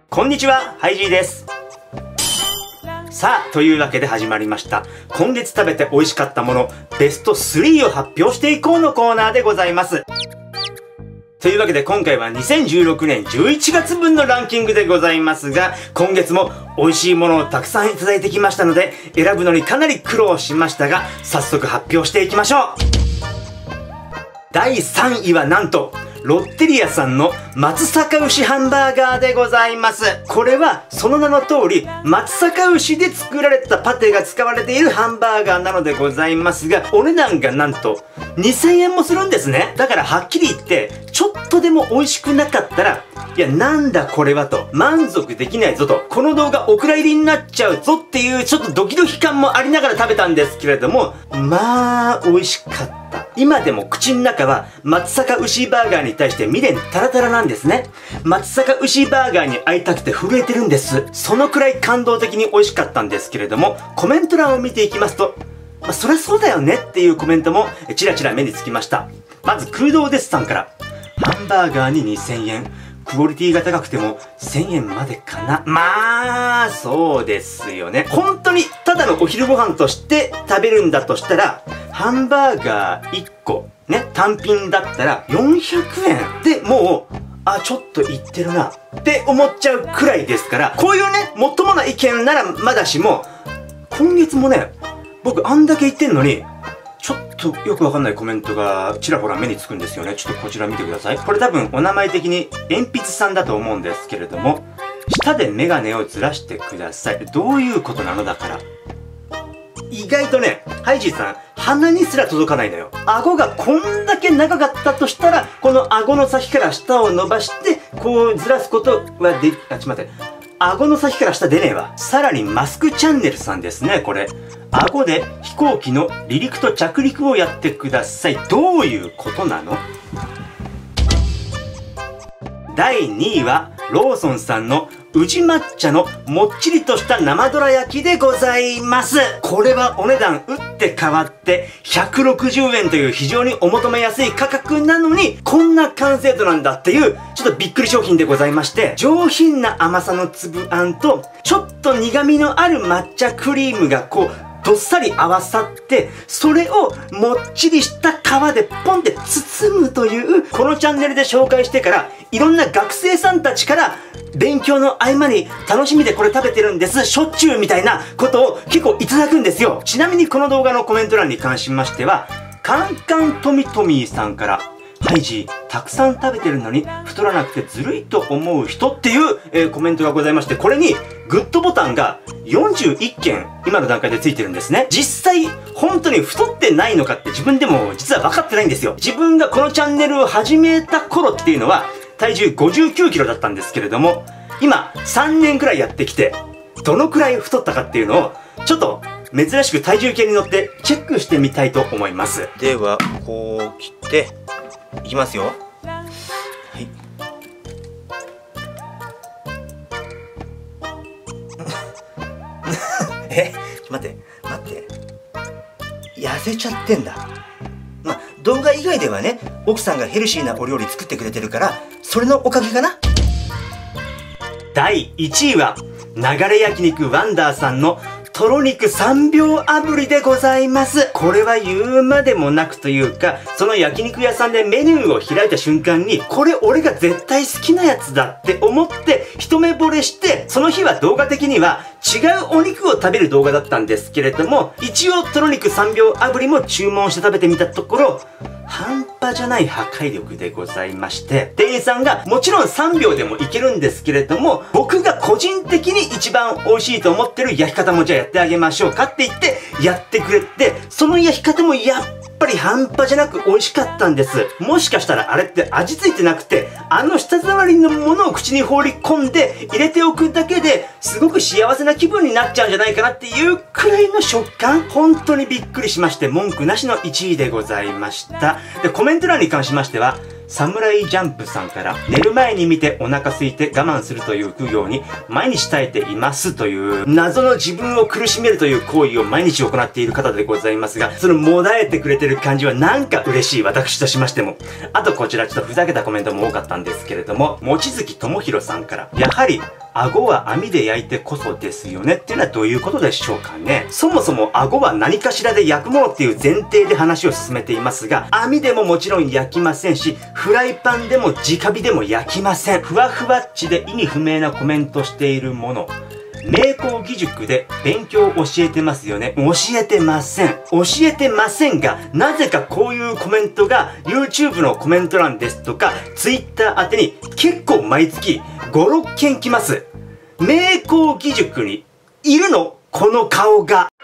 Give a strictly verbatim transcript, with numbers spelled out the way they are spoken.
こんにちは、ハイジーです。さあ、というわけで始まりました。今月食べて美味しかったもの、ベストスリーを発表していこうのコーナーでございます。というわけで今回はにせんじゅうろくねんじゅういちがつぶんのランキングでございますが、今月も美味しいものをたくさんいただいてきましたので、選ぶのにかなり苦労しましたが、早速発表していきましょう。だいさんいはなんと、ロッテリアさんの松阪牛ハンバーガーでございます。これはその名の通り松阪牛で作られたパテが使われているハンバーガーなのでございますが、お値段がなんとにせんえんもするんですね。だからはっきり言ってちょっとでも美味しくなかったら、いやなんだこれはと満足できないぞと、この動画お蔵入りになっちゃうぞっていうちょっとドキドキ感もありながら食べたんですけれども、まあ美味しかった。今でも口の中は松阪牛バーガーに対して未練タラタラなんですね。松阪牛バーガーに会いたくて震えてるんです。そのくらい感動的に美味しかったんですけれども、コメント欄を見ていきますと、まあ、そりゃそうだよねっていうコメントもちらちら目につきました。まず空洞ですさんから、ハンバーガーににせんえん、クオリティが高くてもせんえんまでかな。まあそうですよね。本当にただのお昼ご飯として食べるんだとしたら、ハンバーガーいっこね、単品だったらよんひゃくえんでもう、あ、ちょっといってるなって思っちゃうくらいですから、こういうね、もっともな意見ならまだしも、今月もね、僕あんだけ言ってんのに、ちょっとよくわかんないコメントがちらほら目につくんですよね。ちょっとこちら見てください。これ多分お名前的に鉛筆さんだと思うんですけれども、舌でメガネをずらしてください。どういうことなのだから。意外とね、ハイジーさん、鼻にすら届かないのよ。顎がこんだけ長かったとしたら、この顎の先から下を伸ばして、こうずらすことはで、あ、ちょっと待って。顎の先から下出ねえわ。さらにマスクチャンネルさんですね、これ。顎で飛行機の離陸と着陸をやってください。どういうことなの？だいにいは、ローソンさんの宇治抹茶のもっちりとした生どら焼きでございます。これはお値段打って変わってひゃくろくじゅうえんという非常にお求めやすい価格なのに、こんな完成度なんだっていうちょっとびっくり商品でございまして、上品な甘さの粒あんとちょっと苦味のある抹茶クリームがこうどっさり合わさって、それをもっちりした皮でポンって包むという、このチャンネルで紹介してからいろんな学生さんたちから勉強の合間に楽しみでこれ食べてるんです、しょっちゅうみたいなことを結構いただくんですよ。ちなみにこの動画のコメント欄に関しましては、カンカントミトミーさんから、ハイジー、たくさん食べてるのに太らなくてずるいと思う人っていう、えー、コメントがございまして、これにグッドボタンがよんじゅういっけん今の段階でついてるんですね。実際本当に太ってないのかって自分でも実は分かってないんですよ。自分がこのチャンネルを始めた頃っていうのは体重ごじゅうきゅうキロだったんですけれども、今さんねんくらいやってきてどのくらい太ったかっていうのをちょっと珍しく体重計に乗ってチェックしてみたいと思います。ではこう切っていきますよ。はい。え、ちょっと待って待って、痩せちゃってんだ。まあ動画以外ではね、奥さんがヘルシーなお料理作ってくれてるから、それのおかげかな。だいいちいは流れ焼肉ワンダーさんのとろ肉さんびょう炙りでございます。これは言うまでもなくというか、その焼肉屋さんでメニューを開いた瞬間に、これ俺が絶対好きなやつだって思って一目惚れして、その日は動画的には違うお肉を食べる動画だったんですけれども、一応とろ肉さんびょう炙りも注文して食べてみたところ、半端じゃない破壊力でございまして、店員さんがもちろんさんびょうでもいけるんですけれども、僕が個人的に一番美味しいと思ってる焼き方もじゃあやってあげましょうかって言ってやってくれて、その焼き方もやっぱり半端じゃなく美味しかったんです。もしかしたらあれって味付いてなくて、あの舌触りのものを口に放り込んで入れておくだけですごく幸せな気分になっちゃうんじゃないかなっていうくらいの食感、本当にびっくりしまして、文句なしのいちいでございました。でコメント欄に関しましては、サムライジャンプさんから、寝る前に見てお腹空いて我慢するという苦行に毎日耐えていますという謎の自分を苦しめるという行為を毎日行っている方でございますが、そのもだえてくれてる感じはなんか嬉しい、私としましても。あとこちらちょっとふざけたコメントも多かったんですけれども、望月智弘さんから、やはり顎は網で焼いてこそですよねっていうのはどういうことでしょうかね。そもそも顎は何かしらで焼くものっていう前提で話を進めていますが、網でももちろん焼きませんし、フライパンでも直火でも焼きません。ふわふわっちで意味不明なコメントしているもの。名工義塾で勉強を教えてますよね。教えてません。教えてませんが、なぜかこういうコメントが YouTube のコメント欄ですとか Twitter 宛てに結構毎月ご、ろっけん来ます。名工義塾にいるの？この顔が。